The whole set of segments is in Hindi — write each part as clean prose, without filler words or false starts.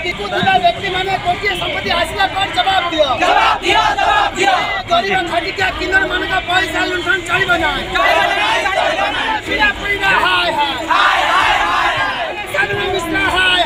व्यक्ति माने कोटी संपत्ति आसिला पर जवाब दियो गरीब खटिका किन्नर मान का पैसा लुंठन चलिबो ना हाय हाय साधना मिश्रा हाय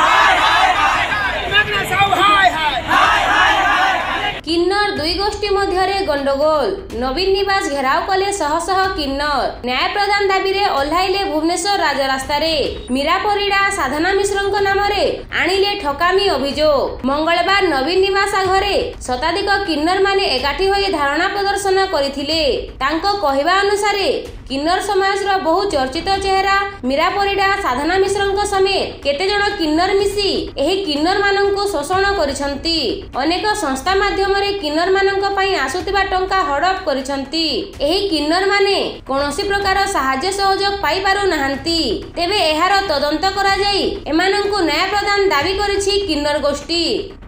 किन्नर दुई गोष्ठी मध्य गंडगोल नवीन निवास घेराव कले शह शह किन्नर न्याय प्रदान दाबी रे ओह्लाइले भुवनेश्वर राजरास्ता रे मीरा परिडा साधना मिश्रंक नाम रे आनिले ठकामी अभियोग मंगलवार नवीन निवास घरे शताधिक किन्नर माने एकाठी होई धारणा प्रदर्शन करथिले तांको कहिबा अनुसार किन्नर समाज रो बहु चर्चित चेहरा मीरा परिडा साधना मिश्रंक समेत केते जण किन्नर मिसी एही किन्नर माननकु शोषण करिसंती अनेक संस्था माध्यम रे किन्नर माननक पई आसुतिबा टंका हड़प करिसंती एही किन्नर माने कोनोसी प्रकार सहाय्य सहयोग पाई पारु नाहंती तेबे एहार तदंत करा जाई एमाननकु न्याय प्रदान दाबी करिछि किन्नर गोष्ठी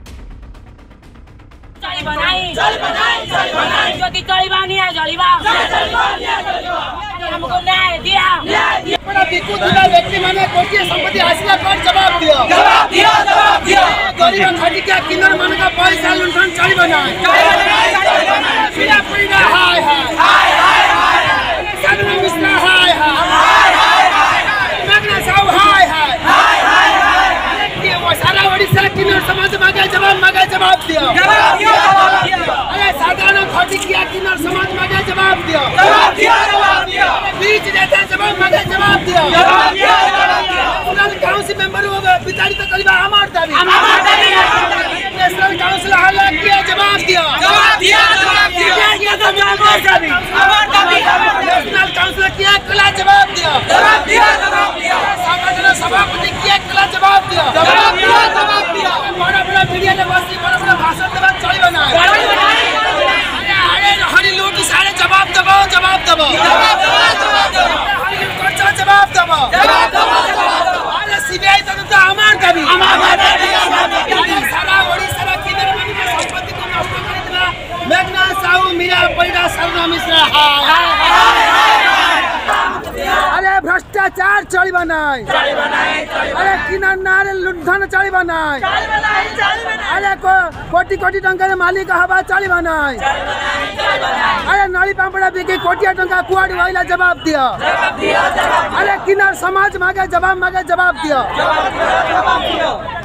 हमको न्याय दिया व्यक्ति माने कोटी संपत्ति आसिला पर जवाब दियो गरीब खटिका किन्नर मान का पैसा लुंठन चलिबो ना हाय साधना मिश्रा हाय मगना साहु हाय सारा ओडिशा किन्नर समाज मागे जवाब दियो अरे साधारण खटिका किन्नर समाज मागे जवाब दियो बीच नेता जवाब दियो नेशनल काउंसिल मेंबर विचारित करबा हमार दाबी नेशनल काउंसिल हल्ला किया जवाब दियो नेशनल काउंसिल किया कला जवाब दियो संगठन सभापति किया कला जवाब दियो बड़ा मीडिया ने बसी बड़ा भाषण देबा चलिबो ना अरे हरी लूट सारे जवाब दबो अरे सीबीआई तदंत हमार दाबी सारा ओडिशा किन्नर मान के संपत्ति को नष्ट करितला मेघना साहु मीरा परिडा साधना मिश्रा अरे भ्रष्टाचार चलिबो नाई अरे किन्नर नारे लुंठन चलिबो नाई अरे कोटी कोटी टंका मालिक हवा चलिबो नाई अरे नली पापड़ा बिकी कोटिया टंका कुआडी वाइला जवाब दियो अरे किन्नर समाज मागे जवाब दियो